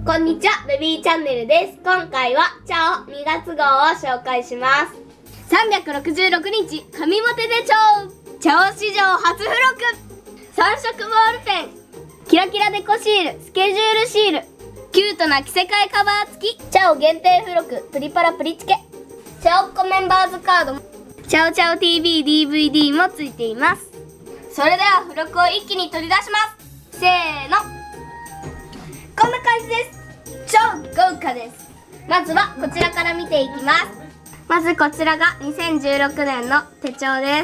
こんにちは、ベビーチャンネルです。今回はチャオ2月号を紹介します。366日神モテ手帳、チャオ史上初付録、3色ボールペン、キラキラデコシール、スケジュールシール、キュートな着せ替えカバー付き、チャオ限定付録、プリパラプリチケ、チャオっ子メンバーズカードも、チャオチャオ TV DVD もついています。それでは付録を一気に取り出します。せーの、こんな感じです。超豪華です。まずはこちらから見ていきます。まずこちらが2016年の手帳です。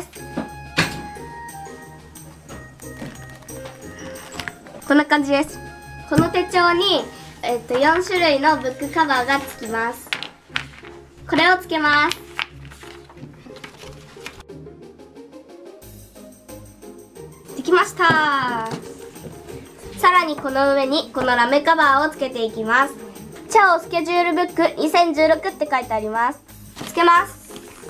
こんな感じです。この手帳に、4種類のブックカバーがつきます。これをつけます。できました。さらにこの上にこのラメカバーをつけていきます。チャオスケジュールブック2016って書いてあります。つけます。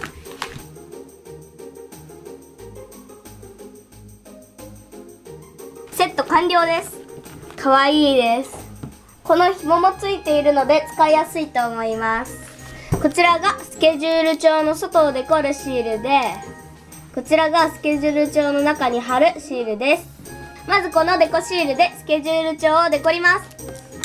セット完了です。かわいいです。この紐もついているので使いやすいと思います。こちらがスケジュール帳の外をデコるシールで、こちらがスケジュール帳の中に貼るシールです。まずこのデコシールでスケジュール帳をデコります。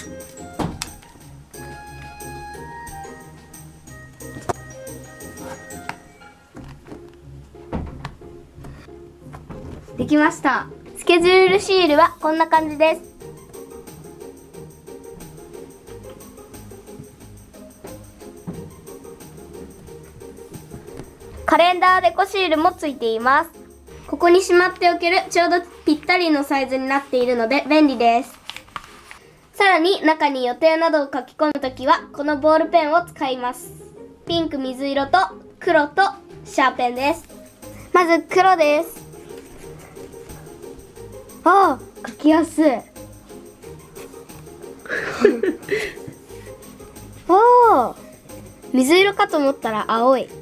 できました。スケジュールシールはこんな感じです。カレンダーデコシールもついています。ここにしまっておけるちょうどぴったりのサイズになっているので便利です。さらに中に予定などを書き込むときはこのボールペンを使います。ピンク、水色と黒とシャーペンです。まず黒です。ああ、書きやすい。おー、水色かと思ったら青い。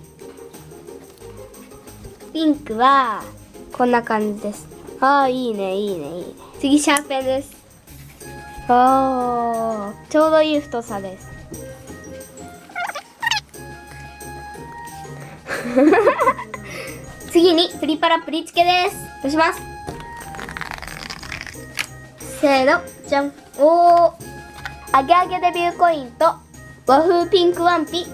ピンクはこんな感じです。ああ、いいね、いいね、いいね。次、シャーペンです。ああ、ちょうどいい太さです。次に、プリパラプリチケです。出します。せーの、じゃん。おー、アゲアゲデビューコインと、和風ピンクワンピ、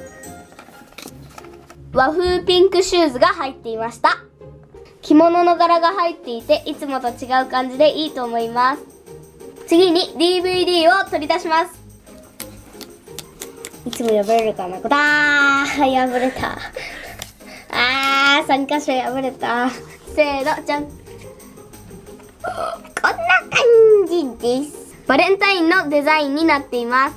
和風ピンクシューズが入っていました。着物の柄が入っていて、いつもと違う感じでいいと思います。次に DVD を取り出します。いつも破れるかな。破れた。3箇所破れた。せーの、じゃん。こんな感じです。バレンタインのデザインになっています。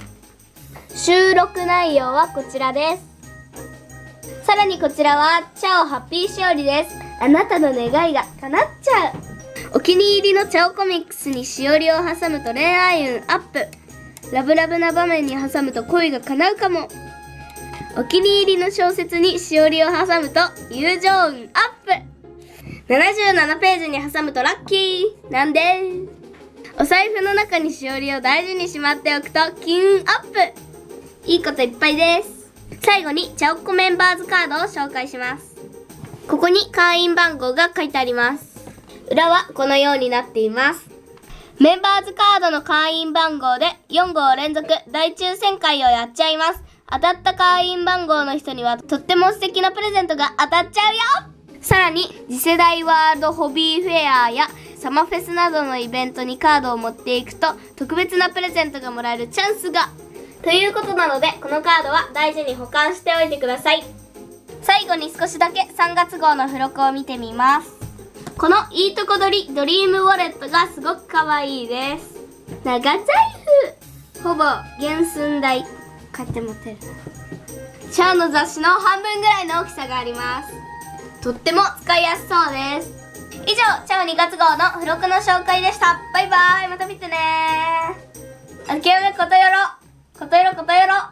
収録内容はこちらです。さらにこちらはチャオハッピーしおりです。あなたの願いが叶っちゃう。お気に入りのチャオコミックスにしおりを挟むと恋愛運アップ。ラブラブな場面に挟むと恋が叶うかも。お気に入りの小説にしおりを挟むと友情運アップ。77ページに挟むとラッキーなんで。お財布の中にしおりを大事にしまっておくと金運アップ。いいこといっぱいです。最後にチャオっ子メンバーズカードを紹介します。ここに会員番号が書いてあります。裏はこのようになっています。メンバーズカードの会員番号で4号連続大抽選会をやっちゃいます。当たった会員番号の人にはとっても素敵なプレゼントが当たっちゃうよ。さらに次世代ワールドホビーフェアやサマフェスなどのイベントにカードを持っていくと特別なプレゼントがもらえるチャンスが。ということなので、このカードは大事に保管しておいてください。最後に少しだけ3月号の付録を見てみます。このいいとこ取りドリームウォレットがすごく可愛いです。長財布、ほぼ原寸大。こうやって持てる。チャオの雑誌の半分ぐらいの大きさがあります。とっても使いやすそうです。以上、チャオ2月号の付録の紹介でした。バイバイ、また見てねー。あけおめことよろ。ことよろことよろ。